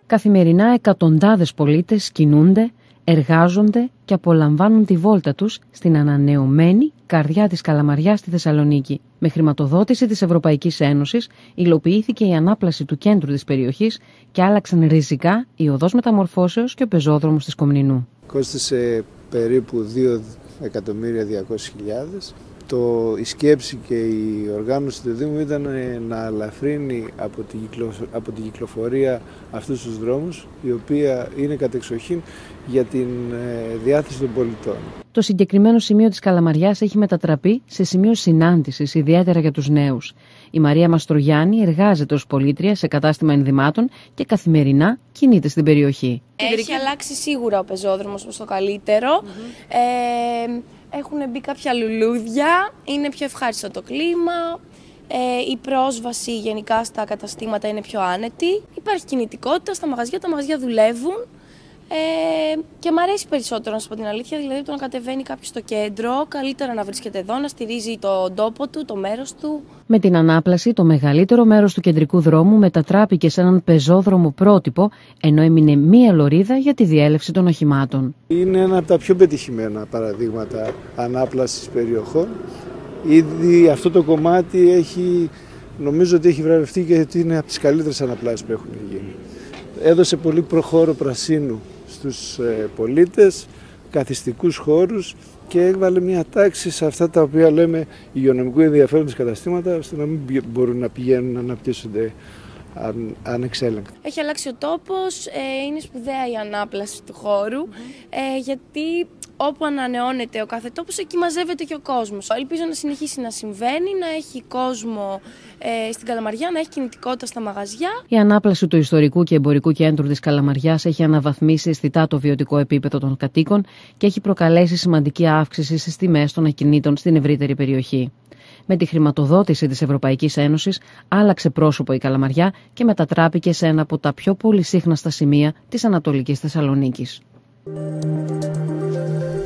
Καθημερινά εκατοντάδες πολίτες κινούνται, εργάζονται και απολαμβάνουν τη βόλτα τους στην ανανεωμένη καρδιά της Καλαμαριάς στη Θεσσαλονίκη. Με χρηματοδότηση της Ευρωπαϊκής Ένωσης υλοποιήθηκε η ανάπλαση του κέντρου της περιοχής και άλλαξαν ριζικά η οδός μεταμορφώσεως και ο πεζόδρομος της Κομνηνού. Κόστισε περίπου 2.200.000. Η σκέψη και η οργάνωση του Δήμου ήταν να αλαφρύνει από την κυκλοφορία αυτούς τους δρόμους, η οποία είναι κατεξοχήν για την διάθεση των πολιτών. Το συγκεκριμένο σημείο της Καλαμαριάς έχει μετατραπεί σε σημείο συνάντησης, ιδιαίτερα για τους νέους. Η Μαρία Μαστρογιάννη εργάζεται ως πολίτρια σε κατάστημα ενδυμάτων και καθημερινά κινείται στην περιοχή. Έχει αλλάξει σίγουρα ο πεζόδρομος προς το καλύτερο. Έχουν μπει κάποια λουλούδια, είναι πιο ευχάριστο το κλίμα, η πρόσβαση γενικά στα καταστήματα είναι πιο άνετη, υπάρχει κινητικότητα στα μαγαζιά, τα μαγαζιά δουλεύουν και μου αρέσει περισσότερο, να σου πω την αλήθεια, δηλαδή το να κατεβαίνει κάποιος στο κέντρο, καλύτερα να βρίσκεται εδώ, να στηρίζει τον τόπο του, το μέρος του. Με την ανάπλαση, το μεγαλύτερο μέρος του κεντρικού δρόμου μετατράπηκε σε έναν πεζόδρομο πρότυπο, ενώ έμεινε μία λωρίδα για τη διέλευση των οχημάτων. Είναι ένα από τα πιο πετυχημένα παραδείγματα ανάπλασης περιοχών. Ήδη αυτό το κομμάτι νομίζω ότι έχει βραβευτεί και ότι είναι από τις καλύτερες αναπλάσεις που έχουν γίνει. Έδωσε πολύ προχώρο πρασίνου στους πολίτες, καθιστικούς χώρους και έβαλε μια τάξη σε αυτά τα οποία λέμε υγειονομικού ενδιαφέροντος καταστήματα, ώστε να μην μπορούν να πηγαίνουν να αναπτύσσονται ανεξέλεγκτα. Έχει αλλάξει ο τόπος, είναι σπουδαία η ανάπλαση του χώρου, γιατί όπου ανανεώνεται ο κάθε τόπος, εκεί μαζεύεται και ο κόσμος. Ελπίζω να συνεχίσει να συμβαίνει, να έχει κόσμο στην Καλαμαριά, να έχει κινητικότητα στα μαγαζιά. Η ανάπλαση του ιστορικού και εμπορικού κέντρου της Καλαμαριάς έχει αναβαθμίσει αισθητά το βιωτικό επίπεδο των κατοίκων και έχει προκαλέσει σημαντική αύξηση στις τιμές των ακινήτων στην ευρύτερη περιοχή. Με τη χρηματοδότηση της Ευρωπαϊκής Ένωσης άλλαξε πρόσωπο η Καλαμαριά και μετατράπηκε σε ένα από τα πιο πολυσύχναστα σημεία της Ανατολικής Θεσσαλονίκης.